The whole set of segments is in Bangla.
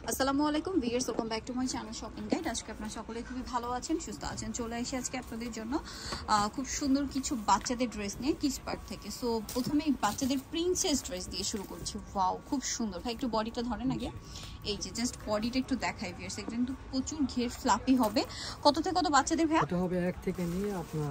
আসসালামু আলাইকুম viewers, welcome back to my channel shopping guide. আজকে আপনারা সকলে খুবই ভালো আছেন, সুস্থ আছেন। চলে এসে আজকে আপনাদের জন্য খুব সুন্দর কিছু বাচ্চাদের ড্রেস নিয়ে কিস পার্ট থেকে। সো প্রথমেই বাচ্চাদের প্রিন্সেস ড্রেস দিয়ে শুরু করছি। ওয়াও, খুব সুন্দর। ভাই একটু বডিটা ধরেন আগে। এই যে জাস্ট বডিটা একটু দেখাই ভিউয়ার্স, এটা কিন্তু প্রচুর ঘের ফ্লাপি হবে। কত থেকে কত বাচ্চাদের ভাই? এটা হবে 1 থেকে নিয়ে আপনার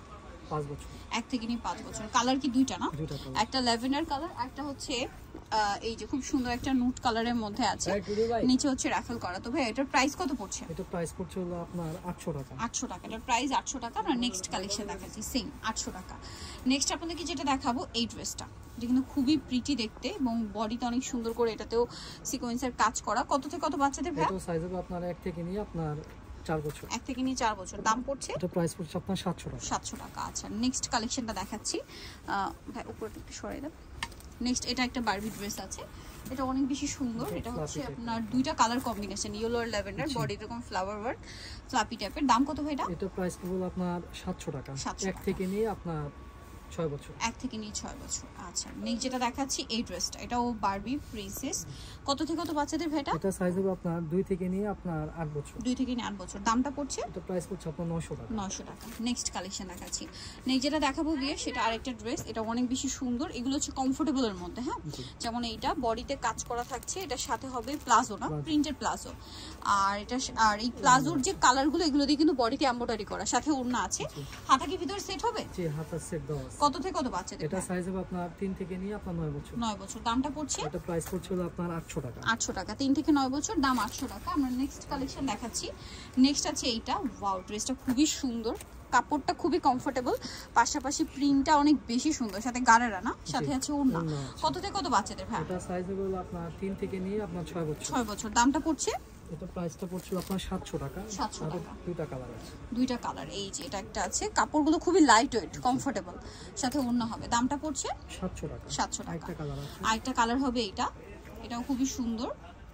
5 বছর। 1 থেকে নিয়ে 5 বছর। কালার কি দুইটা না? দুইটা কালার। একটা ল্যাভেন্ডার কালার, একটা হচ্ছে এই যে খুব সুন্দর একটা নুট কালারের মধ্যে আছে, নিচে হচ্ছে রাফেল করা। তো ভাই এটার প্রাইস কত পড়ছে? এটা প্রাইস পড়ছে হলো আপনার 800 টাকা। 800 টাকা। এটার প্রাইস 800 টাকা। আমরা নেক্সট কালেকশন দেখাচ্ছি সেম 800 টাকা। নেক্সট আপনাদেরকে যেটা দেখাবো এই ড্রেসটা, এটা কিন্তু খুবই প্রিটি দেখতে এবং বডিতে অনেক সুন্দর করে এটাতেও সিকোয়েন্সের কাজ করা। কত থেকে কত বাচ্চাদের ভাই? এটা সাইজ হবে আপনার 1 থেকে নিয়ে আপনার 4 বছর। 1 থেকে নিয়ে 4 বছর। দাম পড়ছে? এটা প্রাইস পড়ছে আপনার 700 টাকা। 700 টাকা। আচ্ছা, নেক্সট কালেকশনটা দেখাচ্ছি। ভাই উপরটা একটু সরাই দাও। নেক্সট এটা একটা বারবি ড্রেস আছে, এটা অনেক বেশি সুন্দর। এটা হচ্ছে আপনার দুইটা কালার কম্বিনেশন, ইয়েলো আর ল্যাভেন্ডার, বডি এরকম ফ্লাওয়ার ওয়ার্ক, ফ্লাপি টাইপের। দাম কত ভাই এটা? এটা প্রাইস পড়বে আপনার 700 টাকা। 1 থেকে নিয়ে আপনার 6 বছর। 1 থেকে নিয়ে 6 বছর। আচ্ছা, নেক্সট যেটা দেখাচ্ছি এই ড্রেসটা, এটাও বারবি প্রিন্সেস। কত থেকে কত বাচ্চাদের ভাই এটা? এটা সাইজ হবে আপনার 2 থেকে নিয়ে আপনার 8 বছর। 2 থেকে নিয়ে 8 বছর। দামটা পড়ছে? এটা প্রাইস পড়ছে আপনার 900 টাকা। 900 টাকা। নেক্সট কালেকশন দেখাচ্ছি। নেক্সট যেটা দেখাবো গিয়ে সেটা আরেকটা ড্রেস, এটা অনেক বেশি সুন্দর। এগুলো হচ্ছে কমফোর্টেবলের মধ্যে। হ্যাঁ, যেমন এইটা বডিতে কাজ করা থাকছে, এটার সাথে হবে প্লাজো, না প্রিন্টেড প্লাজো। আর এটা আর এই প্লাজোর যে কালারগুলো, এগুলো দিয়ে কিন্তু বডিতে এমব্রয়ডারি করা, সাথে ওড়না আছে। হাতা কি ভিতর সেট হবে? জি, হাতা সেট দাও আছে। কত থেকে কত বাচ্চাদের? এটা সাইজ হবে আপনার 3 থেকে নিয়ে আপনার 9 বছর। 9 বছর। দামটা পড়ছে? এটা প্রাইস পড়ছে হলো আপনার 800 টাকা। 800 টাকা। 3 থেকে 9 বছর, দাম 800 টাকা। আমরা নেক্সট কালেকশন দেখাচ্ছি। নেক্সট আছে এইটা। ওয়াও, ড্রেসটা খুবই সুন্দর, কাপড়টা খুবই কমফোর্টেবল, পাশাপাশি প্রিন্টটা অনেক বেশি সুন্দর, সাথে গাড়ারা না, সাথে আছে ওড়না। কত থেকে কত বাচ্চাদের ভাই? এটা সাইজ হলো আপনার 3 থেকে নিয়ে আপনার 6 বছর। 6 বছর। দামটা পড়ছে? এটা প্রাইসটা পড়ছিল আপনার 700 টাকা। 700 টাকা। দুইটা কালার আছে। দুইটা কালার। এই যে এটা একটা আছে, কাপড়গুলো খুবই লাইট ওয়েট, কমফোর্টেবল, সাথে ওড়না হবে। দামটা পড়ছে 700 টাকা। 700 টাকা। একটা কালার আছে। আরেকটা কালার হবে এইটা, এটাও খুবই সুন্দর।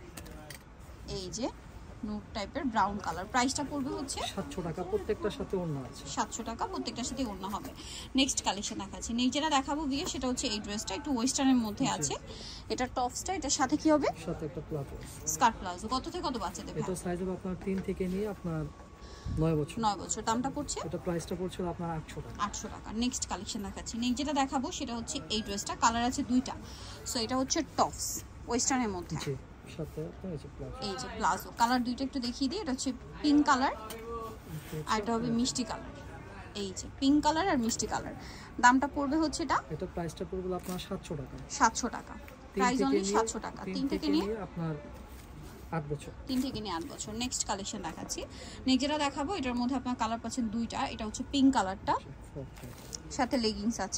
এই যে নুট টাইপের ব্রাউন কালার। প্রাইসটা পড়বে হচ্ছে 700 টাকা। প্রত্যেকটার সাথে ওড়না আছে। 700 টাকা। প্রত্যেকটার সাথে ওড়না হবে। নেক্সট কালেকশন দেখাচ্ছি। নেক্সট যেটা দেখাবো গিয়ে সেটা হচ্ছে এই ড্রেসটা, একটু ওয়েস্টার্নের মধ্যে আছে। এটা টপসটা, এটার সাথে কি হবে? সাথে একটা প্লাজো, স্কার্ট প্লাজো। কত থেকে কত বাচ্চাদের? এটা সাইজ হবে আপনার 3 থেকে নিয়ে আপনার 9 বছর। 9 বছর। দামটা পড়ছে? এটা প্রাইসটা পড়ছে আপনার 800 টাকা। 800 টাকা। নেক্সট কালেকশন দেখাচ্ছি। নেক্সট যেটা দেখাবো সেটা হচ্ছে এই ড্রেসটা, কালার আছে দুইটা। সো এটা হচ্ছে টপস ওয়েস্টার্নের মধ্যে। জি, সাথে এই যে প্লাজো। এই যে প্লাজো। কালার দুইটা একটু দেখিয়ে দিই। এটা হচ্ছে পিঙ্ক কালার আর এটা হবে মিষ্টি কালার। এই যে পিঙ্ক কালার আর মিষ্টি কালার। দামটা পড়বে হচ্ছে এটা প্রাইসটা পড়বে আপনার 700 টাকা। 700 টাকা। প্রাইস অনলি 700 টাকা। 3 থেকে নিয়ে আপনার 8 বছর। 3 থেকে নিয়ে 8 বছর। নেক্সট কালেকশন দেখাচ্ছি। নেক্সট যেটা দেখাবো এটার মধ্যে আপনার কালার পাচ্ছেন দুইটা। এটা হচ্ছে পিঙ্ক কালারটা, সাথে লেগিংস আছে।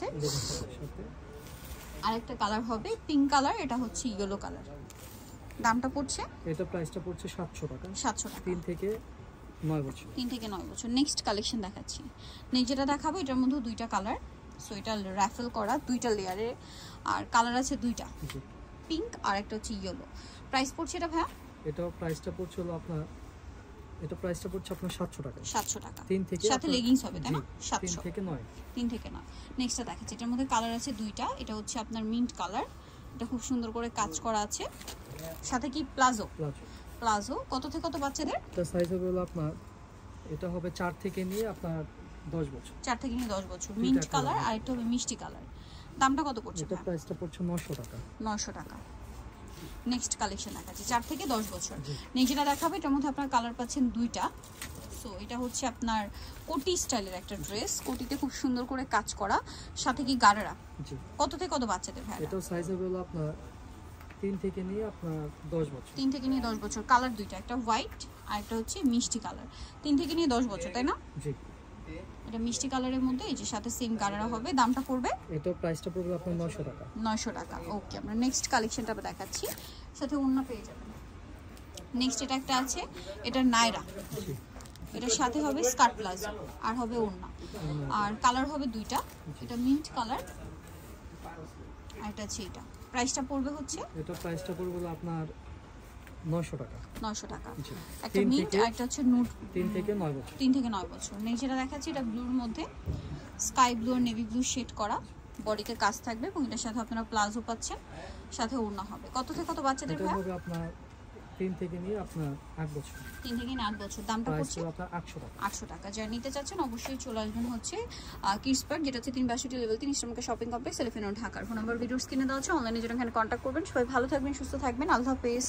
আরেকটা কালার হবে পিঙ্ক কালার, এটা হচ্ছে ইয়েলো কালার। দামটা পড়ছে? এটা প্রাইসটা পড়ছে 700 টাকা। 700 টাকা। 3 থেকে 9 বছর। 3 থেকে 9 বছর। নেক্সট কালেকশন দেখাচ্ছি। নেক্সট যেটা দেখাবো এটার মধ্যে দুইটা কালার। সো এটা রাফেল করা, দুইটা লেয়ারে, আর কালার আছে দুইটা, পিঙ্ক আর একটা হচ্ছে ইয়েলো। প্রাইস পড়ছে এটা ভাইয়া? এটা প্রাইসটা পড়ছে হলো আপনার, এটা প্রাইসটা পড়ছে আপনার 700 টাকা। 700 টাকা। 3 থেকে সাথে লেগিংস হবে, তাই না? 3 থেকে 9। 3 থেকে 9। নেক্সটটা দেখাচ্ছি। এটার মধ্যে কালার আছে দুইটা। এটা হচ্ছে আপনার মিন্ট কালার, এটা খুব সুন্দর করে কাজ করা আছে, সাথে কি প্লাজো। প্লাজো। কত থেকে কত বাচ্চাদের? এটা সাইজ হবে হলো আপনার, এটা হবে 4 থেকে নিয়ে আপনার 10 বছর। 4 থেকে নিয়ে 10 বছর। মিন্ট কালার আর একটা হবে মিষ্টি কালার। দামটা কত পড়ছে? এটা প্রাইসটা পড়ছে 900 টাকা। 900 টাকা। নেক্সট কালেকশন দেখাচ্ছি 4 থেকে 10 বছর। যেটা দেখাবো এটার মধ্যে আপনার কালার পাচ্ছেন দুইটা। সো এটা হচ্ছে আপনার কোটি স্টাইলের একটা ড্রেস, কোটিতে খুব সুন্দর করে কাজ করা, সাথে কি গাড়ারা। জি। কত থেকে কত বাচ্চাদের ভাই? এটা সাইজ হবে হলো আপনার 3 থেকে নিয়ে আপনার 10 বছর। 3 থেকে নিয়ে 10 বছর। কালার দুইটা, একটা হোয়াইট আর একটা হচ্ছে মিষ্টি কালার। 3 থেকে নিয়ে 10 বছর, তাই না? জি। এটা মিষ্টি কালারের মধ্যে এই যে সাথে সেম গাড়ারা হবে। দামটা পড়বে? এটা প্রাইসটা পড়বে আপনার 900 টাকা। 900 টাকা। ওকে, আমরা নেক্সট কালেকশনটা দেখাচ্ছি, সাথে ওড়না পেয়ে যাবেন। নেক্সট এটা একটা আছে, এটা নায়রা। এটার সাথে হবে স্কার্ট প্লাজো আর হবে ওড়না, আর কালার হবে দুইটা। এটা মিন্ট কালার আর এটা আছে এটা। প্রাইসটা পড়বে হচ্ছে, এটা প্রাইসটা পড়বে আপনার 900 টাকা। 900 টাকা। একটা মিন্ট আর একটা হচ্ছে নুট। 3 থেকে 9 বছর। 3 থেকে 9 বছর। নেক্সট যেটা দেখাচ্ছি এটা ব্লুর মধ্যে, স্কাই ব্লু আর নেভি ব্লু শেড করা, বডিতে কাজ থাকবে এবং এটার সাথে আপনারা প্লাজো পাচ্ছেন, সাথে ওড়না হবে। কত থেকে কত বাচ্চাদের ভাই? এটা হবে আপনার 3 থেকে নিয়ে আপনার 8 বছর। 3 থেকে 8 বছর। দামটা প্রাইস পড়ছে আপনার 800 টাকা। 800 টাকা। যারা নিতে চাচ্ছেন অবশ্যই চলে আসবেন হচ্ছে কিডস পার্ক, যেটা হচ্ছে 362 level 3 eastern shopping complex, elephant road, ঢাকার। ফোন নাম্বার ভিডিওর স্ক্রিনে দেওয়া আছে, অনলাইনে যারা এখানে কন্ট্যাক্ট করবেন। সবাই ভালো থাকবেন, সুস্থ থাকবেন, আল্লাহ হাফেজ।